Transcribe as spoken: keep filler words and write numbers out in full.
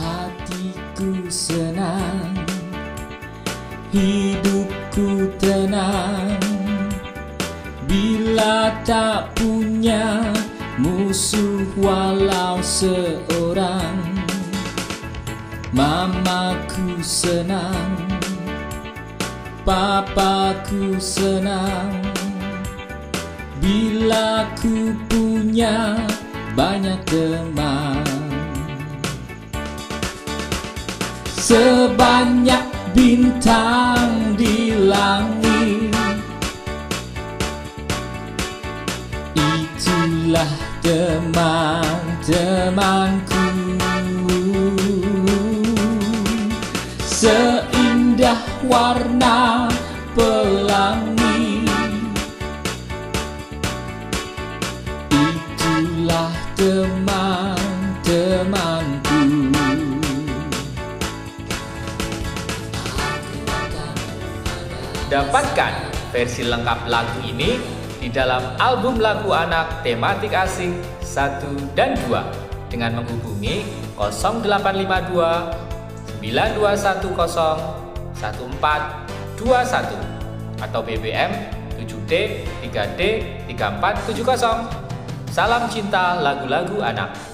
Hatiku senang, hidupku tenang, bila tak punya musuh walau seorang. Mamaku senang, papaku senang, bila ku punya banyak teman. Sebanyak bintang di langit, itulah teman-temanku. Seindah warna pelangi, itulah teman-temanku. Dapatkan versi lengkap lagu ini di dalam album lagu anak tematik asik satu dan dua dengan menghubungi nol delapan lima dua sembilan dua satu nol satu empat dua satu atau B B M tujuh D tiga D tiga empat tujuh nol. Salam cinta lagu-lagu anak.